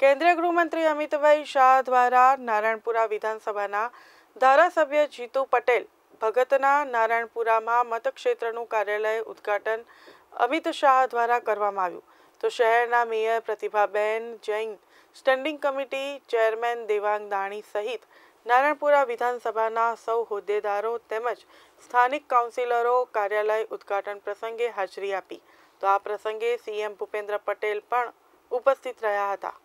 केन्द्रीय गृहमंत्री अमितभाई शाह द्वारा नारायणपुरा विधानसभा धारासभ्य जीतू पटेल भगतना नारायणपुरा में मतक्षेत्रનું कार्यालय उद्घाटन अमित शाह द्वारा करवामां આવ્યું। तो शहरना mayor Pratibhaben Jain, standing committee chairman Devang Dani सहित नारायणपुरा विधानसभा सौ होद्देदारों तेमज स्थानिक काउंसिलरों कार्यालय उद्घाटन प्रसंगे हाजरी आपी। तो आ प्रसंगे सीएम भूपेन्द्र पटेल पण उपस्थित रह्या हता।